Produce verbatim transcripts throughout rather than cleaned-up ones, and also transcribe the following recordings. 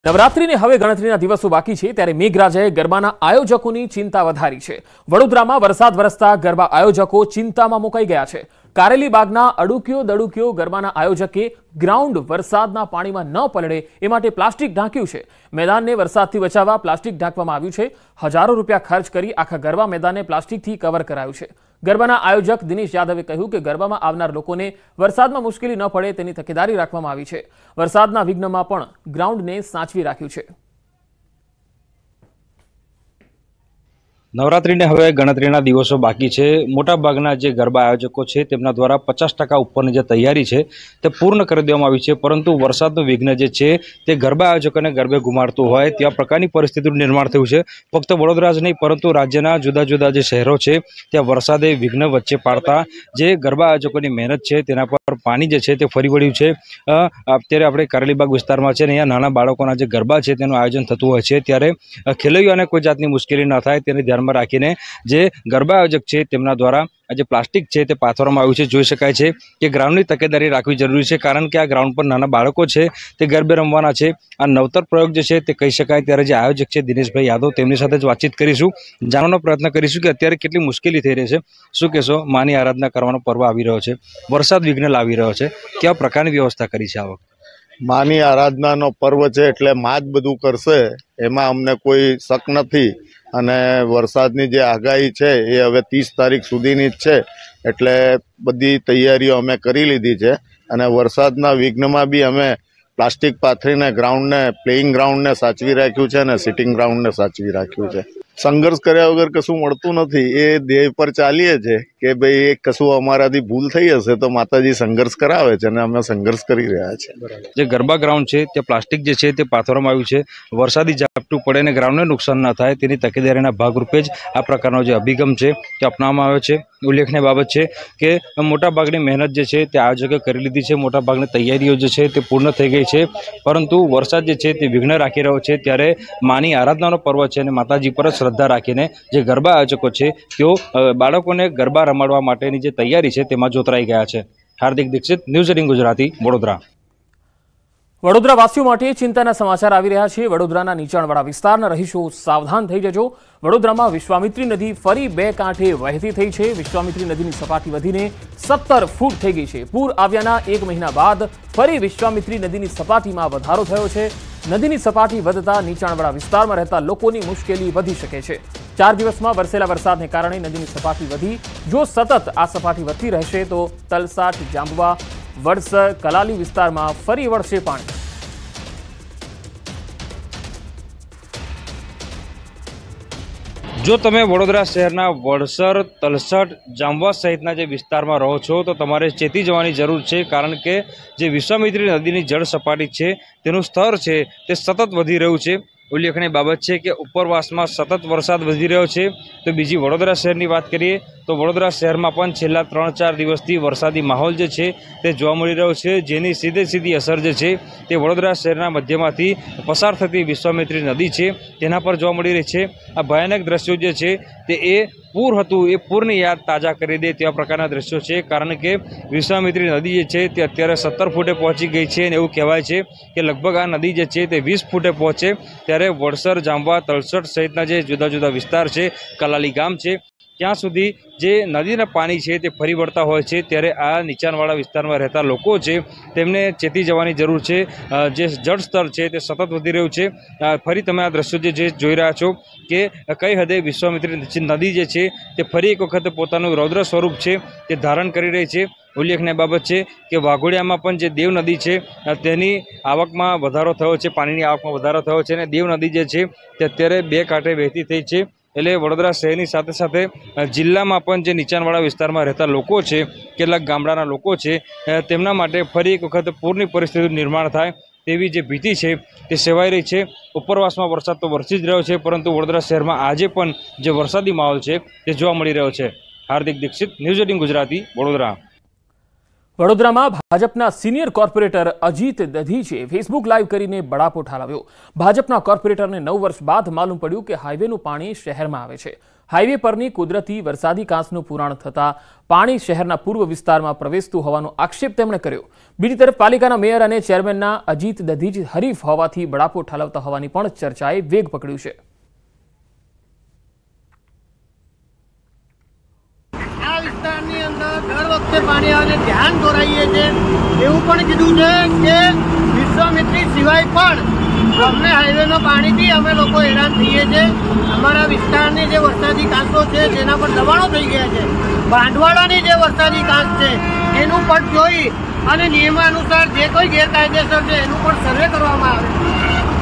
નવરાત્રીને હવે ગણતરીના દિવસો બાકી છે ત્યારે મેઘરાજાએ ગરબાના આયોજકોની ચિંતા વધારી છે। વડોદરામાં વરસાદ વરસતા ગરબા આયોજકો ચિંતામાં મુકાઈ ગયા છે। કારેલીબાગના અડુક્યો દડુક્યો ગરબાના આયોજકે ગ્રાઉન્ડ વરસાદના પાણીમાં ન પલળે એ માટે પ્લાસ્ટિક ઢાંક્યું છે। મેદાનને વરસાદથી બચાવવા પ્લાસ્ટિક ઢાંકવામાં આવ્યું છે। હજારો રૂપિયા ખર્ચ કરી આખા ગરબા મેદાનને પ્લાસ્ટિકથી કવર કરાયું છે। ગરબાના આયોજક દિનેશ યાદવે કહ્યું કે ગરબામાં આવનાર લોકોને વરસાદમાં મુશ્કેલી ન પડે તેની તકેદારી રાખવામાં આવી છે। વરસાદના વિઘ્નમાં પણ ગ્રાઉન્ડને સાચવી રાખ્યું છે। નવરાત્રીને હવે ગણતરીના દિવસો બાકી છે। મોટાભાગના જે ગરબા આયોજકો છે તેમના દ્વારા પચાસ ટકા ઉપરની જે તૈયારી છે તે પૂર્ણ કરી દેવામાં આવી છે, પરંતુ વરસાદનું વિઘ્ન જે છે તે ગરબા આયોજકોને ગરબે ગુમાડતું હોય ત્યાં પ્રકારની પરિસ્થિતિનું નિર્માણ થયું છે। ફક્ત વડોદરા જ નહીં પરંતુ રાજ્યના જુદા જુદા જે શહેરો છે ત્યાં વરસાદે વિઘ્ન વચ્ચે પાડતા જે ગરબા આયોજકોની મહેનત છે તેના પર પાણી જે છે તે ફરી વળ્યું છે। અત્યારે આપણે કારેલીબાગ વિસ્તારમાં છે ને અહીંયા નાના બાળકોના જે ગરબા છે તેનું આયોજન થતું હોય છે, ત્યારે ખેલૈયાઓને કોઈ જાતની મુશ્કેલી ન થાય તેને ધ્યાન રાખીને જે ગરબા આયોજક છે તેમના દ્વારા જે પ્લાસ્ટિક છે તે પાથરવામાં આવ્યું છે। જોઈ શકાય છે કે ગ્રાઉન્ડની તકેદારી રાખવી જરૂરી છે, કારણ કે આ ગ્રાઉન્ડ પર નાના બાળકો છે તે ગરબે રમવાના છે। આ નવતર પ્રયોગ જે છે તે કહી શકાય। ત્યારે જે આયોજક છે દિનેશભાઈ યાદવ તેમની સાથે જ વાતચીત કરીશું, જાણવાનો પ્રયત્ન કરીશું કે અત્યારે કેટલી મુશ્કેલી થઈ રહી છે। શું કહેશો? માની આરાધના કરવાનો પર્વ આવી રહ્યો છે, વરસાદ વિઘ્ન લાવી રહ્યો છે, કેવા પ્રકારની વ્યવસ્થા કરી છે આ વખતે? માની આરાધનાનો પર્વ છે એટલે માં જ બધું કરશે, એમાં અમને કોઈ શક નથી। અને વરસાદની જે આગાહી છે એ હવે ત્રીસ તારીખ સુધીની જ છે, એટલે બધી તૈયારીઓ અમે કરી લીધી છે। અને વરસાદના વિઘ્નમાં બી અમે પ્લાસ્ટિક પાથરીને ગ્રાઉન્ડને પ્લેઇંગ ગ્રાઉન્ડને સાચવી રાખ્યું છે અને સિટિંગ ગ્રાઉન્ડને સાચવી રાખ્યું છે। સંઘર્ષ કર્યા વગર કશું મળતું નથી, એ ધ્યેય પર ચાલીએ છે કે ભાઈ એ કશું અમારાથી ભૂલ થઈ હશે તો માતાજી સંઘર્ષ કરાવે છે અને અમે સંઘર્ષ કરી રહ્યા છીએ। જે ગરબા ગ્રાઉન્ડ છે તે પ્લાસ્ટિક જે છે તે પાથરવામાં આવ્યું છે, વરસાદી ઝાપટું પડે ને ગ્રાઉન્ડને નુકસાન ન થાય તેની તકેદારીના ભાગરૂપે જ આ પ્રકારનો જે અભિગમ છે તે અપનાવવામાં આવ્યો છે। ઉલ્લેખનીય બાબત છે કે મોટાભાગની મહેનત જે છે તે આયોજકે કરી લીધી છે, મોટાભાગની તૈયારીઓ જે છે તે પૂર્ણ થઈ ગઈ છે, પરંતુ વરસાદ જે છે તે વિઘ્ન રાખી રહ્યો છે। ત્યારે માની આરાધનાનો પર્વ છે અને માતાજી પર શ્રદ્ધા રાખીને જે ગરબા આયોજકો છે તેઓ બાળકોને ગરબા રમાડવા માટેની જે તૈયારી છે તેમાં જોતરાઈ ગયા છે। Hardik Dixit, News Eighteen Gujarati, Vadodara. વડોદરા વાસીઓ માટે ચિંતાના સમાચાર આવી રહ્યા છે। વડોદરાના નીચાણવાળા વિસ્તારના રહીશો સાવધાન થઈ જજો। વડોદરામાં વિશ્વામિત્રી નદી ફરી બે કાંઠે વહેતી થઈ છે। વિશ્વામિત્રી નદીની સપાટી વધીને સત્તર ફૂટ થઈ ગઈ છે। પૂર આવ્યાના એક મહિના બાદ ફરી વિશ્વામિત્રી નદીની સપાટીમાં વધારો થયો છે। નદીની સપાટી વધતા નીચાણવાળા વિસ્તારમાં રહેતા લોકોની મુશ્કેલી વધી શકે છે। ચાર દિવસમાં વરસેલા વરસાદને કારણે નદીની સપાટી વધી, જો સતત આ સપાટી વધતી રહેશે તો તલસાટ, જાંબુવા, વડસર, કલાલી વિસ્તારમાં ફરી વળશે પાણી। જો તમે વડોદરા શહેરના વડસર, તલસટ, જાંબુવા સહિતના જે વિસ્તારમાં રહો છો તો તમારે ચેતી જવાની જરૂર છે, કારણ કે જે વિશ્વામિત્રી નદીની જળ સપાટી છે તેનું સ્તર છે તે સતત વધી રહ્યું છે। ઉલ્લેખનીય બાબત છે કે ઉપરવાસમાં સતત વરસાદ વધી રહ્યો છે। તો બીજી વડોદરા શહેરની વાત કરીએ તો વડોદરા શહેરમાં પણ છેલ્લા ત્રણ ચાર દિવસથી વરસાદી માહોલ જે છે તે જોવા મળી રહ્યો છે, જેની સીધે સીધી અસર જે છે તે વડોદરા શહેરના મધ્યમાંથી પસાર થતી વિશ્વામિત્રી નદી છે તેના પર જોવા મળી રહી છે। આ ભયાનક દ્રશ્યો જે છે તે એ પૂર હતું એ પૂરની યાદ તાજા કરી દે તેવા પ્રકારના દ્રશ્યો છે, કારણ કે વિશ્વામિત્રી નદી જે છે તે અત્યારે સત્તર ફૂટે પહોંચી ગઈ છે અને એવું કહેવાય છે કે લગભગ આ નદી જે છે તે વીસ ફૂટે પહોંચે ત્યારે વડસર, જાંબુવા, તલસટ સહિતના જે જુદા જુદા વિસ્તાર છે, કલાલી ગામ છે, ત્યાં સુધી જે નદીના પાણી છે તે ફરી વળતા હોય છે। ત્યારે આ નીચાણવાળા વિસ્તારમાં રહેતા લોકો છે તેમને ચેતી જવાની જરૂર છે। જે જળસ્તર છે તે સતત વધી રહ્યું છે। ફરી તમે આ દ્રશ્યો જે જોઈ રહ્યા છો કે કઈ હદે વિશ્વામિત્રી નદી જે છે તે ફરી એક વખત પોતાનું રૌદ્ર સ્વરૂપ છે તે ધારણ કરી રહી છે। ઉલ્લેખનીય બાબત છે કે વાઘોડિયામાં પણ જે દેવ નદી છે તેની આવકમાં વધારો થયો છે, પાણીની આવકમાં વધારો થયો છે અને દેવ નદી જે છે તે અત્યારે બે કાંઠે વહેતી થઈ છે। એટલે વડોદરા શહેરની સાથે સાથે જિલ્લામાં પણ જે નીચાણવાળા વિસ્તારમાં રહેતા લોકો છે, કેટલાક ગામડાના લોકો છે, તેમના માટે ફરી એક વખત પૂરની પરિસ્થિતિનું નિર્માણ થાય તેવી જે ભીતિ છે તે સેવાઈ રહી છે। ઉપરવાસમાં વરસાદ તો વરસી જ રહ્યો છે, પરંતુ વડોદરા શહેરમાં આજે પણ જે વરસાદી માહોલ છે તે જોવા મળી રહ્યો છે। Hardik Dixit, News Eighteen Gujarati, Vadodara. વડોદરામાં ભાજપના senior corporator Ajit Dadhich Facebook live કરીને બળાપો ઠાલવ્યો। ભાજપના કોર્પોરેટરને નવ વર્ષ બાદ માલુમ પડ્યું કે હાઈવેનું પાણી શહેરમાં આવે છે। હાઈવે પરની કુદરતી વરસાદી કાંસનું પુરાણ થતા પાણી શહેરના પૂર્વ વિસ્તારમાં પ્રવેશતું હોવાનો આક્ષેપ તેમણે કર્યો। બીજી તરફ પાલિકાના મેયર અને ચેરમેનના અજીત દધીચ હરીફ હોવાથી બળાપો ઠાલવતા હોવાની પણ ચર્ચાએ વેગ પકડ્યું છે। વિસ્તારની અંદર દર વખતે પાણી આવે ધ્યાન દોરાઈએ છે એવું પણ કીધું છે કે વિશ્વામિત્રી સિવાય પણ અમને હાઈવેનો પાણીથી અમે લોકો હેરાન થઈએ છીએ। અમારા વિસ્તારની જે વરસાદી કાંસો છે તેના પર દબાણો થઈ ગયા છે। ભાંડવાળાની જે વરસાદી કાંસ છે એનું પણ જોઈ અને નિયમાનુસાર જે કોઈ ગેરકાયદેસર છે એનું પણ સર્વે કરવામાં આવે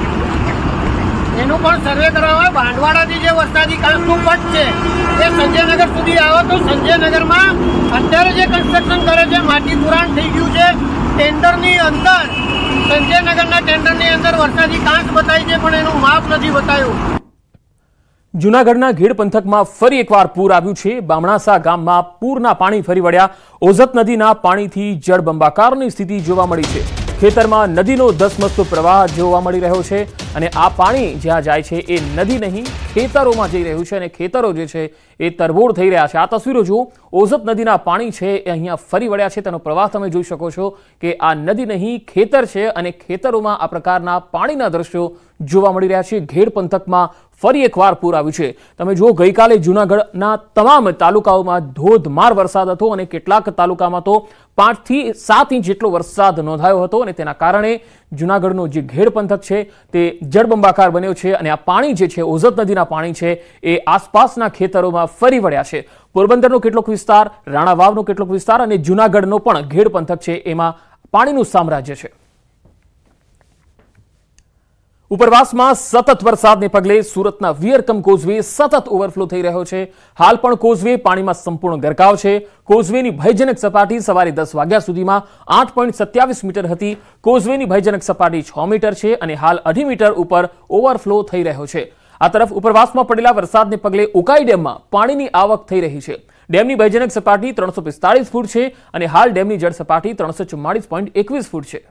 એનું પણ સર્વે કરવામાં આવે। ભાંડવાળાની જે વરસાદી કાંસનું પટ છે એ સંજયનગર સુધી આવે તો સંજયનગરમાં અત્યારે જે કન્સ્ટ્રક્શન કરે છે માટી પુરાણ થઈ ગયું છે। ટેન્ડરની અંદર સંજયનગરના ટેન્ડરની અંદર વરસાદી કાંસ બતાવી છે પણ એનું માપ નથી બતાવ્યું। જૂનાગઢના ઘેડ પંથકમાં ફરી એકવાર પૂર આવ્યું છે। બામણાસા ગામમાં પૂરના પાણી ફરી વળ્યા। ઓઝત નદીના પાણીથી જળબંબાકારની સ્થિતિ જોવા મળી છે। ખેતરમાં નદીનો ધસમસતો પ્રવાહ જોવા મળી રહ્યો છે અને આ પાણી જ્યાં જાય છે એ નદી નહીં ખેતરોમાં જઈ રહ્યું છે અને ખેતરો જે છે એ તરબોળ થઈ રહ્યા છે। આ તસવીરો જુઓ, ઓઝત નદીના પાણી છે એ અહીંયા ફરી વળ્યા છે। તેનો પ્રવાહ તમે જોઈ શકો છો કે આ નદી નહીં ખેતર છે અને ખેતરોમાં આ પ્રકારના પાણીના દ્રશ્યો જોવા મળી રહ્યા છે। ઘેડ પંથકમાં ફરી એકવાર પૂર આવ્યું છે। તમે જુઓ, ગઈકાલે જૂનાગઢના તમામ તાલુકાઓમાં ધોધમાર વરસાદ હતો અને કેટલાક તાલુકામાં તો પાંચ થી સાત ઇંચ જેટલો વરસાદ નોંધાયો હતો અને તેના કારણે જૂનાગઢનો જે ઘેડ પંથક છે તે જળબંબાકાર બન્યો છે અને આ પાણી જે છે ઓઝત નદીના પાણી છે એ આસપાસના ખેતરોમાં ફરી વળ્યા છે। પોરબંદરનો કેટલોક વિસ્તાર, રાણાવાવનો કેટલોક વિસ્તાર અને જૂનાગઢનો પણ ઘેડ પંથક છે એમાં પાણીનું સામ્રાજ્ય છે। ઉપરવાસમાં સતત વરસાદને પગલે સુરતના વિયરકમ કોઝવે સતત ઓવરફ્લો થઈ રહ્યો છે। હાલ પણ કોઝવે પાણીમાં સંપૂર્ણ ગરકાવ છે। કોઝવેની ભયજનક સપાટી સવારે દસ વાગ્યા સુધીમાં આઠ પોઈન્ટ સત્યાવીસ મીટર હતી। કોઝવેની ભયજનક સપાટી છ મીટર છે અને હાલ અઢી મીટર ઉપર ઓવરફ્લો થઈ રહ્યો છે। આ તરફ ઉપરવાસમાં પડેલા વરસાદને પગલે ઉકાઈ ડેમમાં પાણીની આવક થઈ રહી છે। ડેમની ભયજનક સપાટી ત્રણસો પિસ્તાળીસ ફૂટ છે અને હાલ ડેમની જળ સપાટી ત્રણસો ચુમ્માળીસ પોઈન્ટ એકવીસ ફૂટ છે।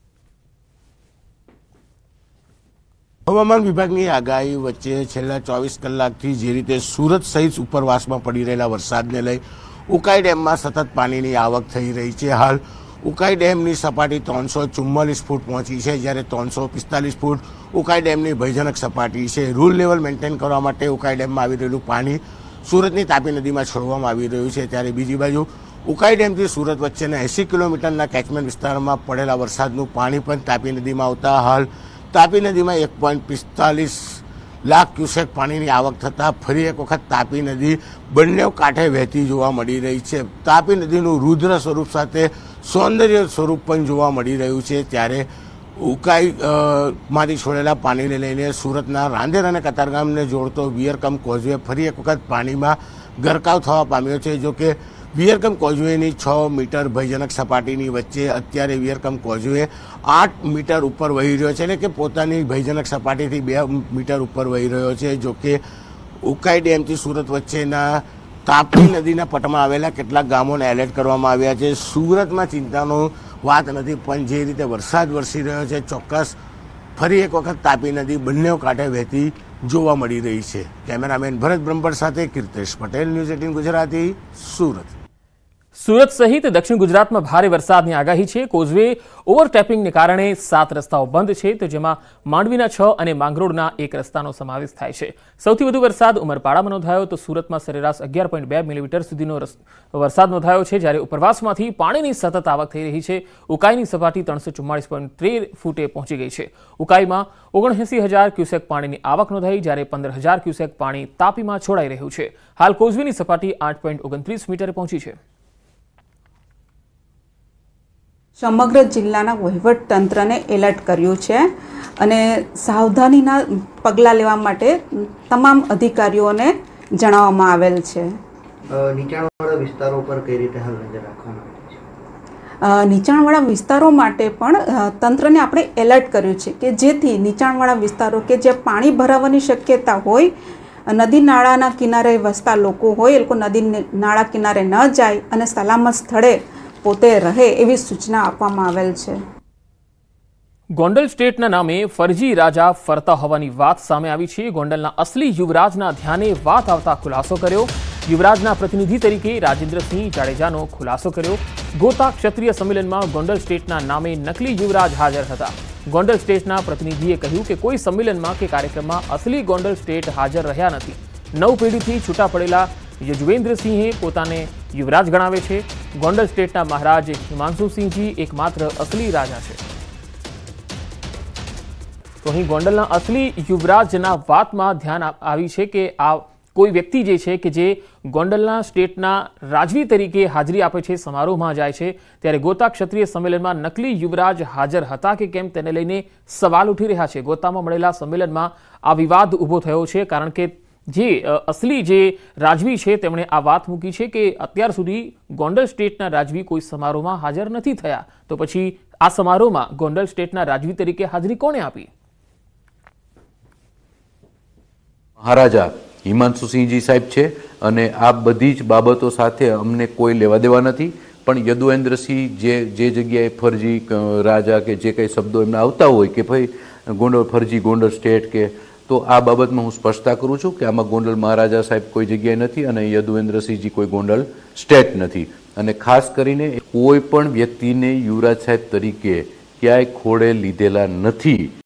હવામાન વિભાગની આગાહી વચ્ચે છેલ્લા ચોવીસ કલાકથી જે રીતે સુરત સહિત ઉપરવાસમાં પડી રહેલા વરસાદને લઈ ઉકાઈ ડેમમાં સતત પાણીની આવક થઈ રહી છે। હાલ ઉકાઈ ડેમની સપાટી ત્રણસો ચુમ્માલીસ ફૂટ પહોંચી છે, જ્યારે ત્રણસો પિસ્તાલીસ ફૂટ ઉકાઈ ડેમની ભયજનક સપાટી છે। રૂલ લેવલ મેન્ટેન કરવા માટે ઉકાઈ ડેમમાં આવી રહેલું પાણી સુરતની તાપી નદીમાં છોડવામાં આવી રહ્યું છે, ત્યારે બીજી બાજુ ઉકાઈ ડેમથી સુરત વચ્ચેના એંસી કિલોમીટરના કેચમેન્ટ વિસ્તારમાં પડેલા વરસાદનું પાણી પણ તાપી નદીમાં આવતા હાલ તાપી નદીમાં એક પોઈન્ટ પિસ્તાલીસ લાખ ક્યુસેક પાણીની આવક થતાં ફરી એક વખત તાપી નદી બંને કાંઠે વહેતી જોવા મળી રહી છે। તાપી નદીનું રુદ્ર સ્વરૂપ સાથે સૌંદર્ય સ્વરૂપ પણ જોવા મળી રહ્યું છે, ત્યારે ઉકાઈ માંથી છોડેલા પાણીને લઈને સુરતના રાંદેર અને કતારગામને જોડતો વિયરકમ કોઝવે ફરી એક વખત પાણીમાં ગરકાવ થવા પામ્યો છે। જો કે વિયરકમ કોઝવેની છ મીટર ભયજનક સપાટીની વચ્ચે અત્યારે વિયરકમ કોઝવે આઠ મીટર ઉપર વહી રહ્યો છે, એટલે કે પોતાની ભયજનક સપાટીથી બે મીટર ઉપર વહી રહ્યો છે। જો કે ઉકાઈ ડેમથી સુરત વચ્ચેના તાપી નદીના પટમાં આવેલા કેટલાક ગામોને એલર્ટ કરવામાં આવ્યા છે। સુરતમાં ચિંતાનો વાત નથી, પણ જે રીતે વરસાદ વરસી રહ્યો છે ચોક્કસ ફરી એક વખત તાપી નદી બંને કાંઠે વહેતી જોવા મળી રહી છે। કેમેરામેન ભરત બ્રહ્મભટ્ટ સાથે કીર્તેશ પટેલ, ન્યૂઝ એટીન ગુજરાતી, સુરત। સુરત સહિત દક્ષિણ ગુજરાતમાં ભારે વરસાદની આગાહી છે। કોઝવે ઓવરટેપિંગને કારણે સાત રસ્તાઓ બંધ છે, તો જેમાં માંડવીના છ અને માંગરોળના એક રસ્તાનો સમાવેશ થાય છે। સૌથી વધુ વરસાદ ઉમરપાડામાં નોંધાયો તો સુરતમાં સરેરાશ અગિયાર પોઈન્ટ બે મિલીમીટર સુધીનો વરસાદ નોંધાયો છે, જ્યારે ઉપરવાસમાંથી પાણીની સતત આવક થઈ રહી છે। ઉકાઈની સપાટી ત્રણસો ચુમ્માળીસ પોઈન્ટ તેર ફૂટે પહોંચી ગઈ છે। ઉકાઈમાં ઓગણએંસી હજાર ક્યુસેક પાણીની આવક નોંધાઈ, જ્યારે પંદર હજાર ક્યુસેક પાણી તાપીમાં છોડાઈ રહ્યું છે। હાલ કોઝવેની સપાટી આઠ પોઈન્ટ ઓગણત્રીસ મીટરે પહોંચી છે। સમગ્ર જિલ્લાના વહીવટ તંત્રને એલર્ટ કર્યું છે અને સાવધાનીના પગલાં લેવા માટે તમામ અધિકારીઓને જણાવવામાં આવેલ છે। નીચાણવાળા વિસ્તારો પર કઈ રીતે હાલ નજર રાખવામાં આવી છે? નીચાણવાળા વિસ્તારો માટે પણ તંત્રને આપણે એલર્ટ કર્યું છે કે જેથી નીચાણવાળા વિસ્તારો કે જે પાણી ભરાવાની શક્યતા હોય, નદી નાળાના કિનારે વસતા લોકો હોય એ લોકો નદી નાળા કિનારે ન જાય અને સલામત સ્થળે પોતે રહે એવી સૂચના આપવામાં આવેલ છે. ગોંડલ સ્ટેટના નામે ફરજી રાજા ફરતા હોવાની વાત સામે આવી છે. ગોંડલના અસલી યુવરાજના ધ્યાને વાત આવતા ખુલાસો કર્યો. યુવરાજના પ્રતિનિધિ તરીકે રાજેન્દ્રસિંહ જાડેજાનો ખુલાસો કર્યો. ગોતા ક્ષત્રિય સંમેલનમાં ગોંડલ સ્ટેટના નામે નકલી યુવરાજ હાજર હતા. ગોંડલ સ્ટેટના પ્રતિનિધિએ કહ્યું કે કોઈ સંમેલનમાં કે કાર્યક્રમમાં અસલી ગોંડલ સ્ટેટ હાજર રહ્યા નથી. નવ પેઢીથી છૂટા પડેલા યજુવેન્દ્રસિંહે પોતાને યુવરાજ ગણાવે છે. ગોંડલ સ્ટેટના મહારાજ હિમાંશુસિંહજી એકમાત્ર અસલી રાજા છે. તો અહીં ગોંડલના અસલી યુવરાજના વાતમાં ધ્યાન આવી છે કે આ કોઈ વ્યક્તિ જે છે કે જે ગોંડલના સ્ટેટના રાજવી તરીકે હાજરી આપે છે, સમારોહમાં જાય છે, ત્યારે ગોતા ક્ષત્રિય સંમેલનમાં નકલી યુવરાજ હાજર હતા કે કેમ તેને લઈને સવાલ ઉઠી રહ્યા છે. ગોતામાં મળેલા સંમેલનમાં આ વિવાદ ઊભો થયો છે કારણ કે જે અસલી જે રાજવી છે તેમણે આ વાત મૂકી છે કે અત્યાર સુધી ગોંડલ સ્ટેટના રાજવી કોઈ સમારોહમાં હાજર નથી થયા, તો પછી આ સમારોહમાં ગોંડલ સ્ટેટના રાજવી તરીકે હાજરી કોણે આપી? મહારાજા હિમાંશુસિંહજી સાહેબ છે અને આ બધી જ બાબતો સાથે અમને કોઈ લેવા દેવા નથી. પણ યદુવેન્દ્રસિંહ જે જે જગ્યાએ ફરજી રાજા કે જે કંઈ શબ્દો એમને આવતા હોય કે ભાઈ ગોંડલ ફરજી ગોંડલ સ્ટેટ કે, તો આ બાબતમાં હું સ્પષ્ટતા કરું છું કે આમાં ગોંડલ મહારાજા સાહેબ કોઈ જગ્યાએ નથી અને યદુવેન્દ્રસિંહજી કોઈ ગોંડલ સ્ટેટ નથી. અને ખાસ કરીને કોઈ પણ વ્યક્તિને યુવરાજ સાહેબ તરીકે ક્યાંય ખોળે લીધેલા નથી.